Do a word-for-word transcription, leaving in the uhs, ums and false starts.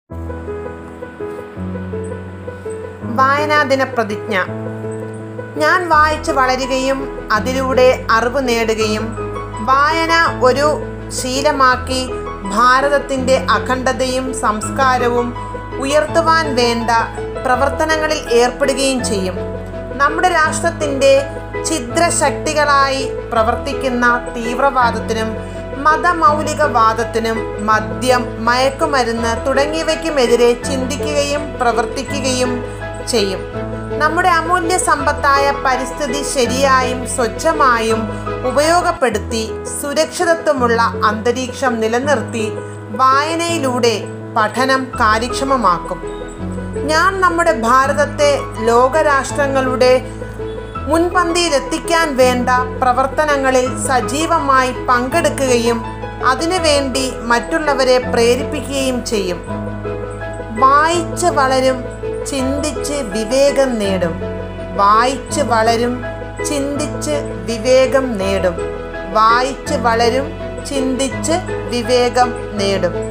വായനാദിന പ്രതിജ്ഞ. ഞാൻ വായിച്ച് വളരുകയും അതിലൂടെ അറിവ് നേടുകയും വായന ഒരു ശീലമാക്കി ഭാരതത്തിൻ്റെ അഖണ്ഡതയും സംസ്കാരവും ഉയർത്തുവാൻ വേണ്ട പ്രവർത്തനങ്ങളിൽ ഏർപ്പെടുകയും ചെയ്യും. നമ്മുടെ രാഷ്ട്രത്തിൻ്റെ ഛിദ്രശക്തികളായി പ്രവർത്തിക്കുന്ന തീവ്രവാദത്തിനും മതമൗലികവാദത്തിനും മദ്യം, മയക്കുമരുന്ന് തുടങ്ങിയവയ്ക്കുമെതിരെ ചിന്തിക്കുകയും പ്രവർത്തിക്കുകയും ചെയ്യും. നമ്മുടെ അമൂല്യ സമ്പത്തായ പരിസ്ഥിതി ശരിയായും സ്വച്ഛമായും ഉപയോഗപ്പെടുത്തി സുരക്ഷിതത്വമുള്ള അന്തരീക്ഷം നിലനിർത്തി വായനയിലൂടെ പഠനം കാര്യക്ഷമമാക്കും. ഞാൻ നമ്മുടെ ഭാരതത്തെ ലോകരാഷ്ട്രങ്ങളുടെ മുൻപന്തിയിലെത്തിക്കാൻ വേണ്ട പ്രവർത്തനങ്ങളിൽ സജീവമായി പങ്കെടുക്കുകയും അതിനുവേണ്ടി മറ്റുള്ളവരെ പ്രേരിപ്പിക്കുകയും ചെയ്യും. വായിച്ച് വളരും, ചിന്തിച്ച് വിവേകം നേടും. വായിച്ച് വളരും, ചിന്തിച്ച് വിവേകം നേടും. വായിച്ച് വളരും, ചിന്തിച്ച് വിവേകം നേടും.